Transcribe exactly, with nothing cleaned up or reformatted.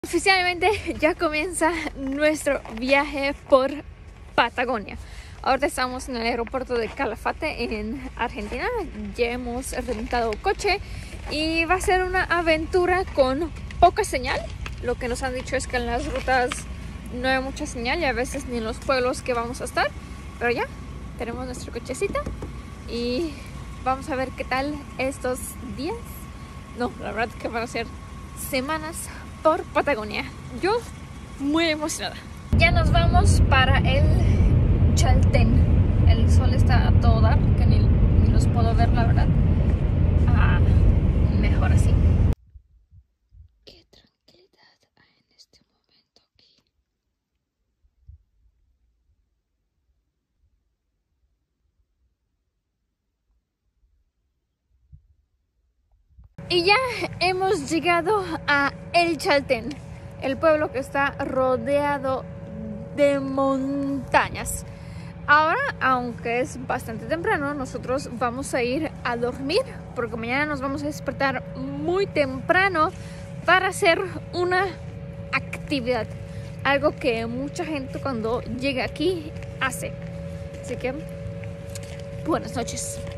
Oficialmente ya comienza nuestro viaje por Patagonia. Ahora estamos en el aeropuerto de Calafate en Argentina. Ya hemos rentado coche y va a ser una aventura con poca señal. Lo que nos han dicho es que en las rutas no hay mucha señal y a veces ni en los pueblos que vamos a estar. Pero ya tenemos nuestro cochecito y vamos a ver qué tal estos días. No, la verdad que van a ser semanas por Patagonia. Yo muy emocionada. Ya nos vamos para el Chaltén. El sol está a todo dar, que ni, ni los puedo ver, la verdad. Ah, mejor así. Qué tranquilidad hay en este momento aquí. Y ya hemos llegado a El Chaltén, el pueblo que está rodeado de montañas. Ahora, aunque es bastante temprano, nosotros vamos a ir a dormir porque mañana nos vamos a despertar muy temprano para hacer una actividad, algo que mucha gente cuando llega aquí hace. Así que buenas noches.